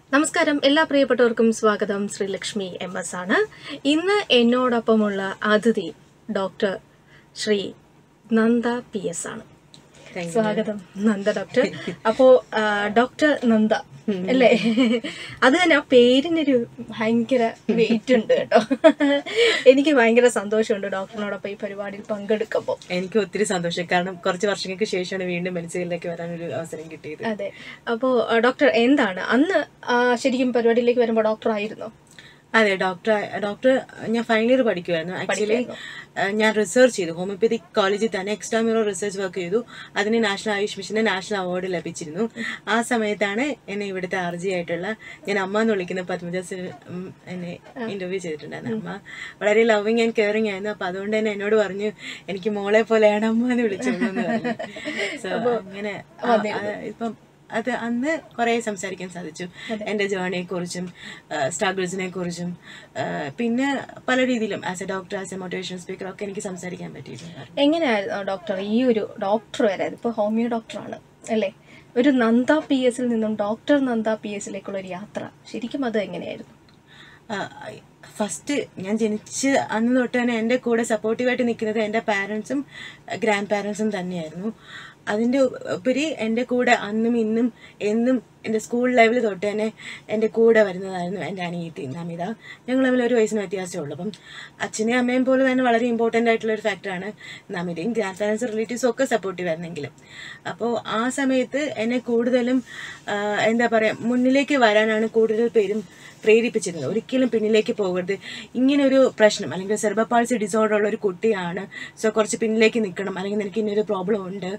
നമസ്കാരം എല്ലാ പ്രിയപ്പെട്ടവർക്കും സ്വാഗതം. ശ്രീലക്ഷ്മി MS ആണ്. ഇന്ന് എന്നോടൊപ്പമുള്ള അതിഥി ഡോക്ടർ ശ്രീ നന്ദ PS ആണ്. സ്വാഗതം നന്ദ ഡോക്ടർ. അപ്പോ ഡോക്ടർ നന്ദ അല്ലേ? അത് തന്നെ ആ പേരിനൊരു ഭയങ്കര വെയിറ്റ് ഉണ്ട് കേട്ടോ. എനിക്ക് ഭയങ്കര സന്തോഷമുണ്ട് ഡോക്ടറിനോടൊപ്പം ഈ പരിപാടിയിൽ പങ്കെടുക്കുമ്പോൾ. എനിക്ക് ഒത്തിരി സന്തോഷം, കാരണം കുറച്ച് വർഷങ്ങൾക്ക് ശേഷമാണ് വീണ്ടും മെഡിസിനിലേക്ക് വരാനൊരു അവസരം കിട്ടിയത്. അതെ. അപ്പോൾ ഡോക്ടർ എന്താണ് അന്ന് ശരിക്കും പരിപാടിയിലേക്ക് വരുമ്പോൾ ഡോക്ടർ ആയിരുന്നോ? അതെ, ഡോക്ടർ ഞാൻ ഫൈനൽ ഇയർ പഠിക്കുമായിരുന്നു. ആക്ച്വലി ഞാൻ റിസർച്ച് ചെയ്തു ഹോമിയോപ്പതിക് കോളേജിൽ തന്നെ എക്സ്ട്രാ മ്യൂറൽ റിസർച്ച് വർക്ക് ചെയ്തു. അതിന് നാഷണൽ ആയുഷ് മിഷന്റെ നാഷണൽ അവാർഡ് ലഭിച്ചിരുന്നു. ആ സമയത്താണ് എന്നെ ഇവിടുത്തെ RG ആയിട്ടുള്ള ഞാൻ അമ്മ എന്ന് വിളിക്കുന്ന പത്മജ എന്നെ ഇന്റർവ്യൂ ചെയ്തിട്ടുണ്ടായിരുന്നു. അമ്മ വളരെ ലവിങ് ആൻഡ് കെയറിങ് ആയിരുന്നു. അപ്പൊ അതുകൊണ്ട് തന്നെ എന്നോട് പറഞ്ഞു എനിക്ക് മോളെ പോലെയാണ് അമ്മ എന്ന് വിളിച്ചതെന്ന് പറഞ്ഞു. സോ അങ്ങനെ ഇപ്പം അത് അന്ന് കുറെ സംസാരിക്കാൻ സാധിച്ചു. എൻ്റെ ജേർണിയെ കുറിച്ചും സ്ട്രഗിൾസിനെ കുറിച്ചും പിന്നെ പല രീതിയിലും as a doctor, as a motivational speaker ഒക്കെ എനിക്ക് സംസാരിക്കാൻ പറ്റിയിട്ടുണ്ട്. എങ്ങനെയായിരുന്നു ഡോക്ടർ ഈ ഒരു ഡോക്ടർ വരെ? ഇപ്പോൾ ഹോമിയോ ഡോക്ടറാണ് അല്ലേ? ഒരു നന്ദ PS നിന്നും ഡോക്ടർ നന്ദ PS ഒരു യാത്ര ശരിക്കും അത് എങ്ങനെയായിരുന്നു? ഫസ്റ്റ് ഞാൻ ജനിച്ച് അന്ന് തൊട്ട് തന്നെ എൻ്റെ കൂടെ സപ്പോർട്ടീവായിട്ട് നിൽക്കുന്നത് എൻ്റെ പാരൻസും ഗ്രാൻഡ് പാരൻസും തന്നെയായിരുന്നു. അതിൻ്റെ ഉപരി എൻ്റെ കൂടെ അന്നും ഇന്നും എന്നും എൻ്റെ സ്കൂൾ ലെവൽ തൊട്ട് തന്നെ എൻ്റെ കൂടെ വരുന്നതായിരുന്നു എൻ്റെ അനിയത്തി നമിത. ഞങ്ങൾ തമ്മിൽ 1 വയസ്സിന് വ്യത്യാസമേ ഉള്ളൂ. അപ്പം അച്ഛനെയും അമ്മയും പോലെ തന്നെ വളരെ ഇമ്പോർട്ടൻ്റ് ആയിട്ടുള്ള ഒരു ഫാക്ടറാണ് നമിതയും. ഗ്രാൻഡ് പാരൻസ് റിലേറ്റീവ്സും ഒക്കെ സപ്പോർട്ടീവ് ആയിരുന്നെങ്കിലും അപ്പോൾ ആ സമയത്ത് എന്നെ കൂടുതലും എന്താ പറയുക മുന്നിലേക്ക് വരാനാണ് കൂടുതൽ പേരും പ്രേരിപ്പിച്ചിരുന്നത്. ഒരിക്കലും പിന്നിലേക്ക് പോകരുത്, ഇങ്ങനൊരു പ്രശ്നം അല്ലെങ്കിൽ സെർബൽ പാൾസി ഡിസോർഡർ ഉള്ള ഒരു കുട്ടിയാണ്, സോ കുറച്ച് പിന്നിലേക്ക് നിൽക്കണം, അല്ലെങ്കിൽ നിനക്ക് ഇന്നൊരു പ്രോബ്ലം ഉണ്ട്,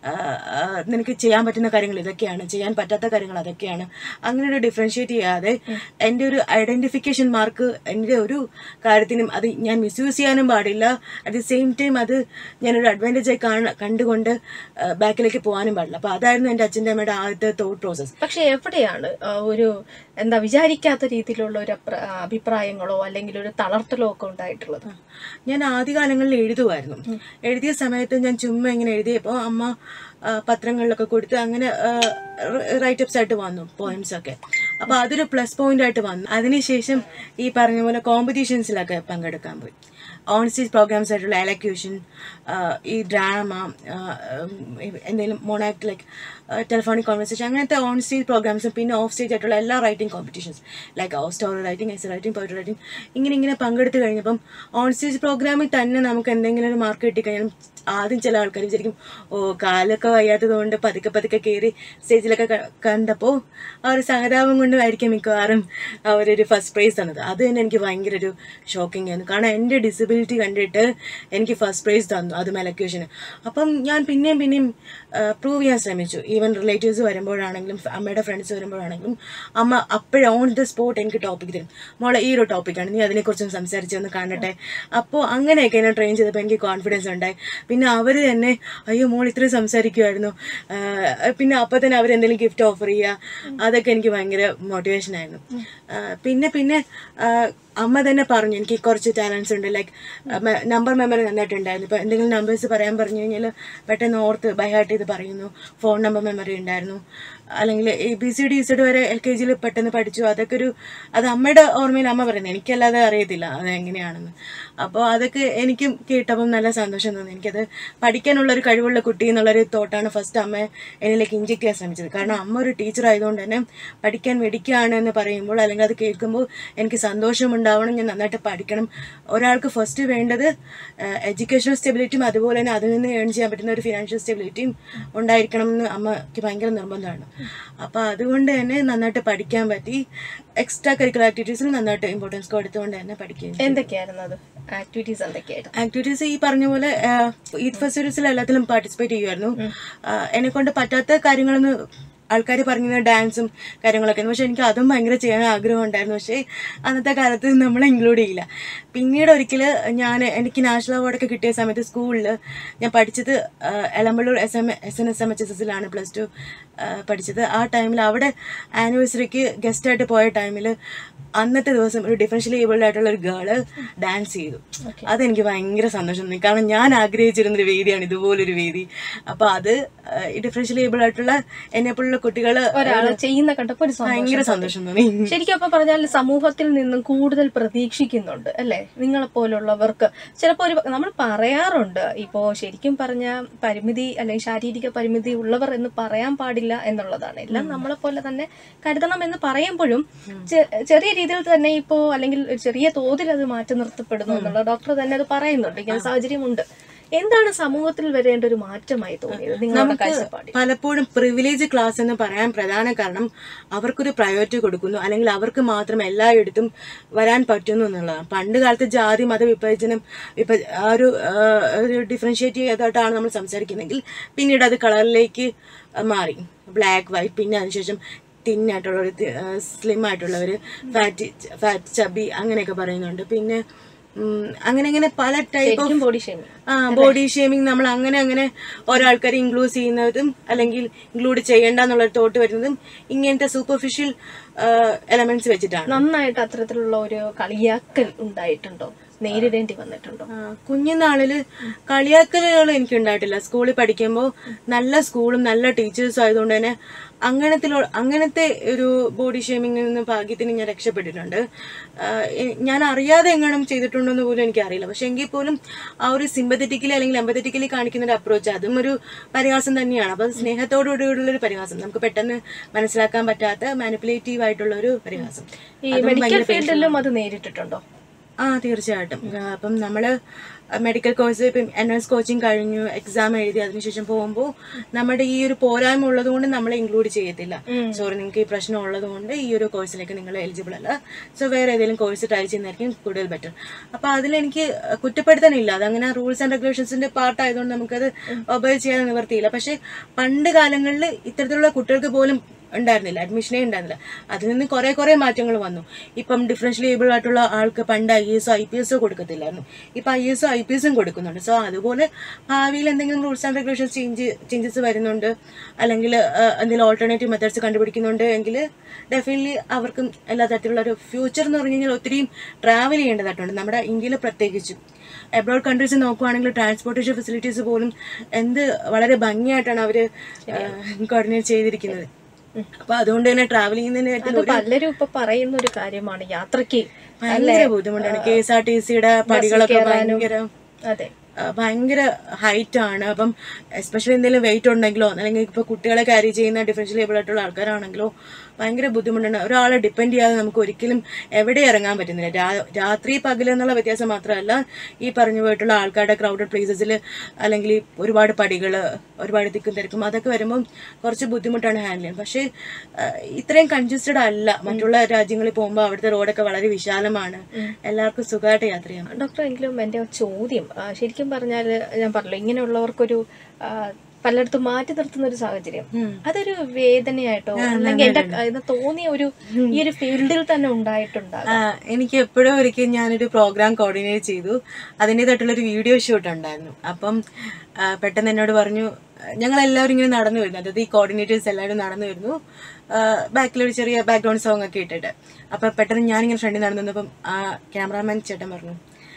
നിനക്ക് ചെയ്യാൻ പറ്റുന്ന കാര്യങ്ങൾ ഇതൊക്കെയാണ്, ചെയ്യാൻ പറ്റാത്ത കാര്യങ്ങൾ അതൊക്കെയാണ്, അങ്ങനെ ഒരു ഡിഫറൻഷിയേറ്റ് ചെയ്യാതെ എൻ്റെ ഒരു ഐഡന്റിഫിക്കേഷൻ മാർക്ക് എൻ്റെ ഒരു കാര്യത്തിനും അത് ഞാൻ മിസ്യൂസ് ചെയ്യാനും പാടില്ല, അറ്റ് ദി സെയിം ടൈം അത് ഞാനൊരു അഡ്വാൻറ്റേജായി കണ്ടുകൊണ്ട് ബാക്കിലേക്ക് പോകാനും പാടില്ല. അപ്പോൾ അതായിരുന്നു എൻ്റെ അച്ഛൻ്റെ അമ്മയുടെ ആദ്യത്തെ തോട്ട് പ്രോസസ്. പക്ഷെ എവിടെയാണ് ഒരു എന്താ വിചാരിക്കാത്ത രീതിയിലുള്ള ഒരു അഭിപ്രായങ്ങളോ അല്ലെങ്കിൽ ഒരു തളർത്തലോ ഒക്കെ ഉണ്ടായിട്ടുള്ളത്? ഞാൻ ആദ്യകാലങ്ങളിൽ എഴുതുമായിരുന്നു. എഴുതിയ സമയത്ത് ഞാൻ ചുമ്മാ ഇങ്ങനെ എഴുതിയപ്പോൾ അമ്മ പത്രങ്ങളിലൊക്കെ കൊടുത്ത് അങ്ങനെ റൈറ്റപ്സ് ആയിട്ട് വന്നു പോയംസ് ഒക്കെ. അപ്പോൾ അതൊരു പ്ലസ് പോയിന്റ് ആയിട്ട് വന്നു. അതിനുശേഷം ഈ പറഞ്ഞ പോലെ കോമ്പറ്റീഷൻസിലൊക്കെ പങ്കെടുക്കാൻ പോയി. ഓൺ സ്റ്റേജ് പ്രോഗ്രാംസ് ആയിട്ടുള്ള എലക്യൂഷൻ, ഈ ഡ്രാമ, എന്തെങ്കിലും മോണാക്ട് ലൈക്ക് ടെലിഫോണിക് കോൺവെർസേഷൻ, അങ്ങനത്തെ ഓൺ സ്റ്റേജ് പ്രോഗ്രാംസും പിന്നെ ഓഫ് സ്റ്റേജ് ആയിട്ടുള്ള എല്ലാ writing competitions like story writing, essay writing, poetry writing, ഇങ്ങനെ പങ്കെടുത്ത് കഴിഞ്ഞപ്പം ഓൺ സ്റ്റേജ് പ്രോഗ്രാമിൽ തന്നെ നമുക്ക് എന്തെങ്കിലും ഒരു മാർക്ക് കിട്ടിക്കഴിഞ്ഞാൽ ആദ്യം ചില ആൾക്കാർ വിചാരിക്കും ഓ കാലൊക്കെ വയ്യാത്തത് കൊണ്ട് പതുക്കെ കയറി സ്റ്റേജിലൊക്കെ കണ്ടപ്പോൾ ആ ഒരു സഹതാപം കൊണ്ടായിരിക്കും മിക്കവാറും അവരൊരു ഫസ്റ്റ് പ്രൈസ് തന്നത്. അത് തന്നെ എനിക്ക് ഭയങ്കര ഒരു ഷോക്കിംഗ് ആയിരുന്നു. കാരണം എൻ്റെ ഡിസബിലിറ്റി കണ്ടിട്ട് എനിക്ക് ഫസ്റ്റ് പ്രൈസ് തന്നു, അതും എലക്യൂഷന്. അപ്പം ഞാൻ പിന്നെയും പ്രൂവ് ചെയ്യാൻ ശ്രമിച്ചു. ഈവൻ റിലേറ്റീവ്സ് വരുമ്പോഴാണെങ്കിലും അമ്മയുടെ ഫ്രണ്ട്സ് വരുമ്പോഴാണെങ്കിലും അമ്മ അപ്പോഴും ഓൺ ദ സ്പോട്ട് എനിക്ക് ടോപ്പിക് തരും, മോളെ ഈ ഒരു ടോപ്പിക്കാണ്, നീ അതിനെക്കുറിച്ചും സംസാരിച്ചൊന്ന് കാണട്ടെ. അപ്പോൾ അങ്ങനെയൊക്കെ എന്നെ ട്രെയിൻ ചെയ്തപ്പോൾ എനിക്ക് കോൺഫിഡൻസ് ഉണ്ടായി. പിന്നെ അവർ തന്നെ അയ്യോ മോൾ ഇത്രയും സംസാരിക്കുമായിരുന്നു, പിന്നെ അപ്പോൾ തന്നെ അവരെന്തെങ്കിലും ഗിഫ്റ്റ് ഓഫർ ചെയ്യുക, അതൊക്കെ എനിക്ക് ഭയങ്കര മോട്ടിവേഷൻ ആയിരുന്നു. പിന്നെ അമ്മ തന്നെ പറഞ്ഞു എനിക്ക് കുറച്ച് ടാലൻസ് ഉണ്ട്, ലൈക്ക് നമ്പർ മെമ്മറി നന്നായിട്ടുണ്ടായിരുന്നു. ഇപ്പോൾ എന്തെങ്കിലും നമ്പേഴ്സ് പറയാൻ പറഞ്ഞു കഴിഞ്ഞാൽ പെട്ടെന്ന് ഓർത്ത് ബൈഹാർട്ട് ചെയ്ത് പറയുന്നു. ഫോൺ നമ്പർ മെമ്മറി ഉണ്ടായിരുന്നു. അല്ലെങ്കിൽ ABCD Z വരെ LKG പെട്ടെന്ന് പഠിച്ചു. അതൊക്കെ അത് അമ്മയുടെ ഓർമ്മയിൽ അമ്മ പറയുന്നത്, എനിക്കല്ലാതെ അറിയത്തില്ല അതെങ്ങനെയാണെന്ന്. അപ്പോൾ അതൊക്കെ എനിക്കും കേട്ടപ്പം നല്ല സന്തോഷം തോന്നി. എനിക്കത് പഠിക്കാനുള്ളൊരു കഴിവുള്ള കുട്ടി എന്നുള്ളൊരു തോട്ടാണ് ഫസ്റ്റ് അമ്മ എന്നിലേക്ക് ഇഞ്ചെക്ട് ചെയ്യാൻ ശ്രമിച്ചത്. കാരണം അമ്മ ഒരു ടീച്ചർ ആയതുകൊണ്ട് തന്നെ പഠിക്കാൻ വെടിക്കുകയാണ് എന്ന് പറയുമ്പോൾ അല്ലെങ്കിൽ അത് കേൾക്കുമ്പോൾ എനിക്ക് സന്തോഷമുണ്ടാവണം, ഞാൻ നന്നായിട്ട് പഠിക്കണം. ഒരാൾക്ക് ഫസ്റ്റ് വേണ്ടത് എഡ്യൂക്കേഷണൽ സ്റ്റെബിലിറ്റിയും അതുപോലെ തന്നെ അതിൽ നിന്ന് ഏൺ ചെയ്യാൻ പറ്റുന്ന ഒരു ഫിനാൻഷ്യൽ സ്റ്റെബിലിറ്റിയും ഉണ്ടായിരിക്കണം എന്ന് അമ്മയ്ക്ക് ഭയങ്കര നിർബന്ധമാണ്. അപ്പോൾ അതുകൊണ്ട് തന്നെ നന്നായിട്ട് പഠിക്കാൻ പറ്റി. എക്സ്ട്രാ കരിക്കുലർ ആക്ടിവിറ്റീസിൽ നന്നായിട്ട് ഇമ്പോർട്ടൻസ് കൊടുത്തുകൊണ്ട് തന്നെ പഠിക്കുകയും. എന്തൊക്കെയായിരുന്നു അത് ആക്ടിവിറ്റീസ്? എന്തൊക്കെയായിരുന്നു ആക്ടിവിറ്റീസ്? ഈ പറഞ്ഞ പോലെ ഈദ് ഫെസ്റ്റിവൽസിൽ എല്ലാത്തിലും പാർട്ടിസിപ്പേറ്റ് ചെയ്യുമായിരുന്നു. എന്നെ കൊണ്ട് പറ്റാത്ത കാര്യങ്ങളൊന്നും ആൾക്കാർ പറഞ്ഞ ഡാൻസും കാര്യങ്ങളൊക്കെ, പക്ഷെ എനിക്ക് അതും ഭയങ്കര ചെയ്യാൻ ആഗ്രഹം ഉണ്ടായിരുന്നു. പക്ഷേ അന്നത്തെ കാലത്ത് നമ്മളെ ഇൻക്ലൂഡ് ചെയ്യില്ല. പിന്നീട് ഒരിക്കൽ എനിക്ക് നാഷണൽ അവാർഡൊക്കെ കിട്ടിയ സമയത്ത് സ്കൂളിൽ ഞാൻ പഠിച്ചത് എളമ്പള്ളൂർ SNSMHSസിലാണ് +2 പഠിച്ചത്. ആ ടൈമിൽ അവിടെ ആനിവേഴ്സറിക്ക് ഗസ്റ്റായിട്ട് പോയ ടൈമിൽ അന്നത്തെ ദിവസം ഒരു ഡിഫറൻഷ്യലി ഏബിൾഡ് ആയിട്ടുള്ള ഒരു ഗേള് ഡാൻസ് ചെയ്തു. അതെനിക്ക് ഭയങ്കര സന്തോഷം തോന്നി. കാരണം ഞാൻ ആഗ്രഹിച്ചിരുന്നൊരു വേദിയാണ് ഇതുപോലൊരു വേദി. അപ്പോൾ അത് ഡിഫറൻഷ്യലി ഏബിൾഡ് ആയിട്ടുള്ള എന്നെപ്പോലുള്ള കുട്ടികള് ഒരാള് ചെയ്യുന്ന കണ്ടപ്പോ ഒരു ഭയങ്കര സന്തോഷം തോന്നി. ശരിക്കും അപ്പൊ പറഞ്ഞാൽ സമൂഹത്തിൽ നിന്നും കൂടുതൽ പ്രതീക്ഷിക്കുന്നുണ്ട് അല്ലെ നിങ്ങളെ പോലുള്ളവർക്ക്. ചിലപ്പോ നമ്മൾ പറയാറുണ്ട് ഇപ്പോ ശരിക്കും പറഞ്ഞ പരിമിതി അല്ലെങ്കിൽ ശാരീരിക പരിമിതി ഉള്ളവർ എന്ന് പറയാൻ പാടില്ല എന്നുള്ളതാണ്. എല്ലാം നമ്മളെ പോലെ തന്നെ കരുതണം എന്ന് പറയുമ്പോഴും ചെറിയ രീതിയിൽ തന്നെ ഇപ്പോ അല്ലെങ്കിൽ ചെറിയ തോതിൽ അത് മാറ്റി നിർത്തപ്പെടുന്നു എന്നുള്ള ഡോക്ടർ തന്നെ അത് പറയുന്നുണ്ട്. ഇങ്ങനെ സാഹചര്യമുണ്ട്. എന്താണ് സമൂഹത്തിൽ വരേണ്ട ഒരു മാറ്റമായി തോന്നിയത് നിങ്ങളുടെ കാഴ്ചപ്പാടിൽ? പലപ്പോഴും പ്രിവിലേജ് ക്ലാസ് എന്ന് പറയാൻ പ്രധാന കാരണം അവർക്കൊരു പ്രയോറിറ്റി കൊടുക്കുന്നു, അല്ലെങ്കിൽ അവർക്ക് മാത്രം എല്ലായിടത്തും വരാൻ പറ്റുന്നു എന്നുള്ളതാണ്. പണ്ട് കാലത്ത് ജാതി മത വിഭജനം ആ ഒരു ഡിഫറൻഷിയേറ്റ് ചെയ്തിട്ടാണ് നമ്മൾ സംസാരിക്കുന്നതെങ്കിൽ പിന്നീട് അത് കളറിലേക്ക് മാറി, ബ്ലാക്ക് വൈറ്റ്, പിന്നെ അതിനുശേഷം തിന്നായിട്ടുള്ളവർ, സ്ലിം ആയിട്ടുള്ളവർ, ഫാറ്റ് ചബി അങ്ങനെയൊക്കെ പറയുന്നുണ്ട്. പിന്നെ അങ്ങനെ പല ടൈപ്പ് ഓഫ് ബോഡി ഷേമിങ് നമ്മൾ അങ്ങനെ ഓരോ ആൾക്കാരെ ഇൻക്ലൂഡ് ചെയ്യുന്നതും അല്ലെങ്കിൽ ഇൻക്ലൂഡ് ചെയ്യേണ്ട എന്നുള്ള തോട്ട് വരുന്നതും ഇങ്ങനത്തെ സൂപ്പർഫിഷ്യൽ എലമെന്റ്സ് വെച്ചിട്ടാണ്. നന്നായിട്ട് അത്തരത്തിലുള്ള ഒരു കളിയാക്കൽ ഉണ്ടായിട്ടുണ്ടോ, നേരിടേണ്ടി വന്നിട്ടുണ്ടോ? കുഞ്ഞുനാളില് കളിയാക്കലുകൾ എനിക്ക് ഉണ്ടായിട്ടില്ല. സ്കൂളിൽ പഠിക്കുമ്പോൾ നല്ല സ്കൂളും നല്ല ടീച്ചേഴ്സും ആയതുകൊണ്ട് തന്നെ അങ്ങനത്തെ ഒരു ബോഡി ഷേമിങ്ങിൽ നിന്ന് ഭാഗ്യത്തിന് ഞാൻ രക്ഷപ്പെട്ടിട്ടുണ്ട്. ഞാൻ അറിയാതെ എങ്ങാനും ചെയ്തിട്ടുണ്ടോന്ന് പോലും എനിക്കറിയില്ല. പക്ഷെ എങ്കിൽ പോലും ആ ഒരു സിമ്പത്തറ്റിക്കലി അല്ലെങ്കിൽ എമ്പത്തറ്റിക്കലി കാണിക്കുന്ന ഒരു അപ്രോച്ച് അതും ഒരു പരിഹാസം തന്നെയാണ്. അപ്പൊ സ്നേഹത്തോടുകൂടിയുള്ളൊരു പരിഹാസം, നമുക്ക് പെട്ടെന്ന് മനസ്സിലാക്കാൻ പറ്റാത്ത മാനിപ്പുലേറ്റീവ് ആയിട്ടുള്ള ഒരു പരിഹാസം. ഈ മെഡിക്കൽ ഫീൽഡിലും അത് നേരിട്ടിട്ടുണ്ടോ? തീർച്ചയായിട്ടും. അപ്പം നമ്മള് മെഡിക്കൽ കോഴ്സ് ഇപ്പം എൻട്രൻസ് കോച്ചിങ് കഴിഞ്ഞു, എക്സാം എഴുതി, അതിനുശേഷം പോകുമ്പോൾ നമ്മുടെ ഈ ഒരു പോരായ്മ ഉള്ളത് കൊണ്ട് നമ്മളെ ഇൻക്ലൂഡ് ചെയ്യത്തില്ല. സോറി, നിങ്ങൾക്ക് ഈ പ്രശ്നം ഉള്ളത് കൊണ്ട് ഈ ഒരു കോഴ്സിലേക്ക് നിങ്ങൾ എലിജിബിൾ അല്ല, സോ വേറെ ഏതെങ്കിലും കോഴ്സ് ട്രൈ ചെയ്യുന്നതായിരിക്കും കൂടുതൽ ബെറ്റർ. അപ്പൊ അതിലെനിക്ക് കുറ്റപ്പെടുത്താനില്ല, അതങ്ങനെ റൂൾസ് ആൻഡ് റെഗുലേഷൻസിന്റെ പാർട്ട് ആയതുകൊണ്ട് നമുക്കത് ഒബേ ചെയ്യാൻ നിവർത്തിയില്ല. പക്ഷെ പണ്ട് കാലങ്ങളിൽ ഇത്തരത്തിലുള്ള കുട്ടികൾക്ക് പോലും ഉണ്ടായിരുന്നില്ല, അഡ്മിഷനേ ഉണ്ടായിരുന്നില്ല. അതിൽ നിന്ന് കുറെ മാറ്റങ്ങൾ വന്നു. ഇപ്പം ഡിഫറൻഷ്യലി ഏബിൾ ആയിട്ടുള്ള ആൾക്ക് പണ്ട് IAS IPS കൊടുക്കത്തില്ലായിരുന്നു, ഇപ്പൊ IAS IPS കൊടുക്കുന്നുണ്ട്. സോ അതുപോലെ ഭാവിയിൽ എന്തെങ്കിലും റൂൾസ് ആൻഡ് റെഗുലേഷൻസ് ചേഞ്ചസ് വരുന്നുണ്ട്, അല്ലെങ്കിൽ എന്തെങ്കിലും ഓൾട്ടർനേറ്റീവ് മെത്തേഡ്സ് കണ്ടുപിടിക്കുന്നുണ്ട് എങ്കിൽ ഡെഫിനറ്റ്ലി അവർക്കും എല്ലാ തരത്തിലുള്ള ഒരു ഫ്യൂച്ചർ എന്ന് പറഞ്ഞു കഴിഞ്ഞാൽ ഒത്തിരിയും ട്രാവൽ ചെയ്യേണ്ടതായിട്ടുണ്ട്. നമ്മുടെ ഇന്ത്യയിൽ പ്രത്യേകിച്ചും അബ്രോഡ് കൺട്രീസ് നോക്കുവാണെങ്കിൽ ട്രാൻസ്പോർട്ടേഷൻ ഫെസിലിറ്റീസ് പോലും വളരെ ഭംഗിയായിട്ടാണ് അവര് കോർഡിനേറ്റ് ചെയ്തിരിക്കുന്നത്. അപ്പൊ അതുകൊണ്ട് തന്നെ ട്രാവൽ ചെയ്യുന്നതിന് പലരും ഇപ്പൊ പറയുന്ന ഒരു കാര്യമാണ് യാത്രക്ക് ഭയങ്കര ബുദ്ധിമുട്ടാണ്. KSRTCയുടെ പടികളൊക്കെ ഭയങ്കര ഹൈറ്റ് ആണ്. അപ്പം എസ്പെഷ്യലി എന്തെങ്കിലും വെയിറ്റ് ഉണ്ടെങ്കിലോ അല്ലെങ്കിൽ ഇപ്പൊ കുട്ടികളെ ക്യാരി ചെയ്യുന്ന ഡിഫറൻഷ്യലി ഏബിൾ ആയിട്ടുള്ള ആൾക്കാരാണെങ്കിലോ ഭയങ്കര ബുദ്ധിമുട്ടാണ്. ഒരാളെ ഡിപ്പെൻഡ് ചെയ്യാതെ നമുക്ക് ഒരിക്കലും എവിടെ ഇറങ്ങാൻ പറ്റുന്നില്ല. രാത്രി പകൽ എന്നുള്ള വ്യത്യാസം മാത്രമല്ല, ഈ പറഞ്ഞു പോയിട്ടുള്ള ആൾക്കാരുടെ ക്രൗഡഡ് പ്ലേസസിൽ അല്ലെങ്കിൽ ഒരുപാട് പടികൾ, ഒരുപാട് തിക്കും തിരക്കും, അതൊക്കെ വരുമ്പോൾ കുറച്ച് ബുദ്ധിമുട്ടാണ് ഹാൻഡിൽ ചെയ്യാൻ. പക്ഷേ ഇത്രയും കൺജസ്റ്റഡ് അല്ല. മറ്റുള്ള രാജ്യങ്ങളിൽ പോകുമ്പോൾ അവിടുത്തെ റോഡൊക്കെ വളരെ വിശാലമാണ്, എല്ലാവർക്കും സുഖമായിട്ട് യാത്ര ചെയ്യാം. ഡോക്ടർ, എങ്കിലും എൻ്റെ ചോദ്യം ശരിക്കും പറഞ്ഞാൽ ഞാൻ പറഞ്ഞല്ലോ, ഇങ്ങനെയുള്ളവർക്കൊരു പലയിടത്തും മാറ്റി നിർത്തുന്ന ഒരു സാഹചര്യം, അതൊരു വേദനയായിട്ടോ അല്ലെങ്കിൽ എന്റെ തോന്നിയ ഒരു ഈ ഒരു ഫീൽഡിൽ തന്നെ ഉണ്ടായിട്ടുണ്ടാകും. എനിക്ക് എപ്പോഴും ഒരിക്കൽ ഞാനൊരു പ്രോഗ്രാം കോർഡിനേറ്റ് ചെയ്തു, അതിൻ്റെതായിട്ടുള്ളൊരു വീഡിയോ ഷൂട്ട് ഉണ്ടായിരുന്നു. അപ്പം പെട്ടെന്ന് എന്നോട് പറഞ്ഞു, ഞങ്ങളെല്ലാവരും ഇങ്ങനെ നടന്നു വരുന്നു, അതായത് ഈ കോർഡിനേറ്റേഴ്സ് എല്ലാവരും നടന്നു വരുന്നു, ബാക്കിലൊരു ചെറിയ ബാക്ക്ഗ്രൗണ്ട് സോങ് ഒക്കെ ഇട്ടിട്ട്. അപ്പം പെട്ടെന്ന് ഞാനിങ്ങനെ ഫ്രണ്ടിൽ നടന്നു വന്നപ്പം ആ ക്യാമറാമാൻ ചേട്ടൻ പറഞ്ഞു,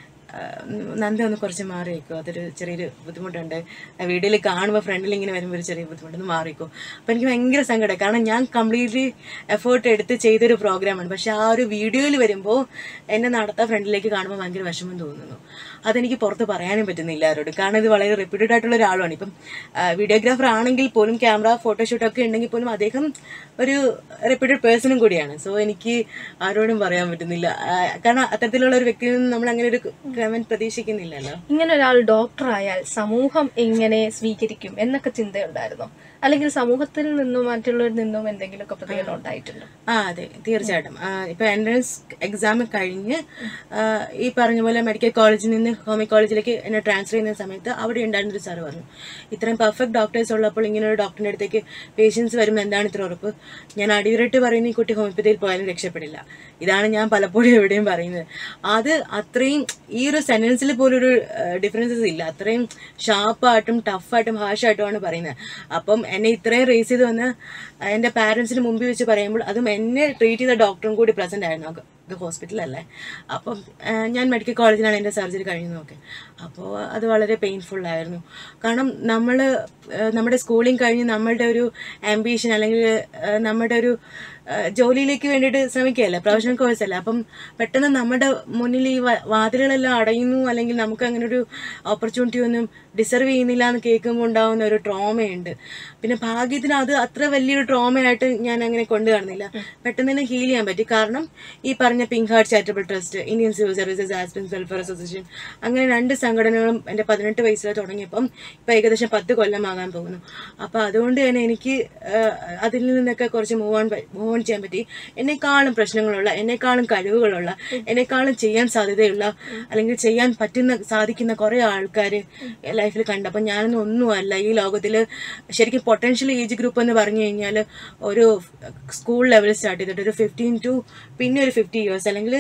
നന്ദ ഒന്ന് കുറച്ച് മാറി വയ്ക്കോ, അതൊരു ചെറിയൊരു ബുദ്ധിമുട്ടുണ്ട്, വീഡിയോയിൽ കാണുമ്പോൾ ഫ്രണ്ടിൽ ഇങ്ങനെ വരുമ്പോൾ ഒരു ചെറിയ ബുദ്ധിമുട്ടൊന്ന് മാറി വയ്ക്കോ. അപ്പം എനിക്ക് ഭയങ്കര സങ്കടം, കാരണം ഞാൻ കംപ്ലീറ്റ്ലി എഫേർട്ട് എടുത്ത് ചെയ്തൊരു പ്രോഗ്രാമാണ്. പക്ഷെ ആ ഒരു വീഡിയോയിൽ വരുമ്പോൾ എന്നെ നടത്താൻ ഫ്രണ്ടിലേക്ക് കാണുമ്പോൾ ഭയങ്കര വിഷമം തോന്നുന്നു. അതെനിക്ക് പുറത്ത് പറയാനും പറ്റുന്നില്ല ആരോട്, കാരണം ഇത് വളരെ റെപ്യൂട്ടഡ് ആയിട്ടുള്ള ഒരാളാണ്. ഇപ്പം വീഡിയോഗ്രാഫർ ആണെങ്കിൽ പോലും, ക്യാമറ ഫോട്ടോഷൂട്ടൊക്കെ ഉണ്ടെങ്കിൽ പോലും അദ്ദേഹം ഒരു റെപ്യൂട്ടഡ് പേഴ്സണും കൂടിയാണ്. സോ എനിക്ക് ആരോടും പറയാൻ പറ്റുന്നില്ല, കാരണം അത്തരത്തിലുള്ള ഒരു വ്യക്തിയിൽ നിന്ന് നമ്മൾ അങ്ങനെ ഒരു കമന്റ് പ്രതീക്ഷിക്കുന്നില്ലല്ലോ. ഇങ്ങനെ ഒരാൾ ഡോക്ടർ ആയാൽ സമൂഹം എങ്ങനെ സ്വീകരിക്കും എന്നൊക്കെ ചിന്തയുണ്ടായിരുന്നോ? അല്ലെങ്കിൽ സമൂഹത്തിൽ നിന്നും മറ്റുള്ളവരിൽ നിന്നും എന്തെങ്കിലുമൊക്കെ പ്രതികരണം ഉണ്ടായിട്ടുണ്ടോ? അതെ, തീർച്ചയായിട്ടും. ഇപ്പൊ എൻട്രൻസ് എക്സാം കഴിഞ്ഞ് ഈ പറഞ്ഞ പോലെ മെഡിക്കൽ കോളേജിൽ നിന്ന് ഹോമിയോ കോളേജിലേക്ക് എന്നെ ട്രാൻസ്ഫർ ചെയ്യുന്ന സമയത്ത് അവിടെ ഉണ്ടായിരുന്നൊരു സാറ് പറഞ്ഞു, ഇത്രയും പെർഫെക്റ്റ് ഡോക്ടേഴ്സ് ഉള്ളപ്പോൾ ഇങ്ങനെ ഒരു ഡോക്ടറിന്റെ അടുത്തേക്ക് പേഷ്യൻസ് വരുമ്പോൾ എന്താണ് ഇത്ര ഉറപ്പ്? ഞാൻ അടിവരട്ട് പറയുന്ന ഈ കുട്ടി ഹോമിയോപ്പതിയിൽ പോയാലും രക്ഷപ്പെടില്ല. ഇതാണ് ഞാൻ പലപ്പോഴും എവിടെയും പറയുന്നത്. അത് അത്രയും ഈ ഒരു സെന്റൻസിൽ പോലും ഒരു ഡിഫറൻസസ് ഇല്ല, അത്രയും ഷാർപ്പായിട്ടും ടഫായിട്ടും ഹാഷായിട്ടുമാണ് പറയുന്നത്. അപ്പം എന്നെ ഇത്രയും റേസ് ചെയ്ത് വന്ന് എൻ്റെ പാരൻസിന് മുമ്പിൽ വെച്ച് പറയുമ്പോൾ അതും എന്നെ ട്രീറ്റ് ചെയ്ത ഡോക്ടറും കൂടി പ്രസന്റ് ആയിരുന്നു. ഇത് ഹോസ്പിറ്റലല്ലേ. അപ്പം ഞാൻ മെഡിക്കൽ കോളേജിലാണ് എൻ്റെ സർജറി കഴിഞ്ഞതൊക്കെ. അപ്പോൾ അത് വളരെ പെയിൻഫുള്ളായിരുന്നു. കാരണം നമ്മുടെ സ്കൂളിങ് കഴിഞ്ഞ് നമ്മളുടെ ഒരു ആംബിഷൻ അല്ലെങ്കിൽ നമ്മുടെ ഒരു ജോലിയിലേക്ക് വേണ്ടിയിട്ട് ശ്രമിക്കുകയല്ലേ, പ്രൊഫഷണൽ കോഴ്സ് അല്ലേ. അപ്പം പെട്ടെന്ന് നമ്മുടെ മുന്നിൽ ഈ വാതിലുകളെല്ലാം അടയുന്നു, അല്ലെങ്കിൽ നമുക്ക് അങ്ങനെ ഒരു ഓപ്പർച്യൂണിറ്റി ഒന്നും ഡിസർവ് ചെയ്യുന്നില്ല എന്ന് കേൾക്കുമ്പോൾ ഉണ്ടാകുന്ന ഒരു ട്രോമയുണ്ട്. പിന്നെ ഭാഗ്യത്തിന് അത് അത്ര വലിയൊരു ട്രോമയായിട്ട് ഞാൻ അങ്ങനെ കൊണ്ടു കാണുന്നില്ല. പെട്ടെന്ന് തന്നെ ഹീൽ ചെയ്യാൻ പറ്റി. കാരണം ഈ പറഞ്ഞ Pink Heart Charitable Trust, Indian Civil Services Aspirants Welfare Association, അങ്ങനെ 2 സംഘടനകളും എൻ്റെ 18 വയസ്സിൽ തുടങ്ങിയപ്പം ഇപ്പം ഏകദേശം 10 കൊല്ലമാകാൻ പോകുന്നു. അപ്പം അതുകൊണ്ട് തന്നെ എനിക്ക് അതിൽ നിന്നൊക്കെ കുറച്ച് മൂവ് ഓൺ ചെയ്യാൻ പറ്റി. എന്നെക്കാളും പ്രശ്നങ്ങളുള്ള, എന്നെക്കാളും കഴിവുകളുള്ള, എന്നെക്കാളും ചെയ്യാൻ സാധ്യതയുള്ള അല്ലെങ്കിൽ ചെയ്യാൻ സാധിക്കുന്ന കുറേ ആൾക്കാർ ലൈഫിൽ കണ്ടപ്പോൾ ഞാനൊന്നും ഒന്നുമല്ല ഈ ലോകത്തിൽ. ശരിക്കും പൊട്ടൻഷ്യൽ ഏജ് ഗ്രൂപ്പ് എന്ന് പറഞ്ഞു കഴിഞ്ഞാൽ ഒരു സ്കൂൾ ലെവൽ സ്റ്റാർട്ട് ചെയ്തിട്ട് ഒരു 15 to പിന്നെ ഒരു 50 years അല്ലെങ്കിൽ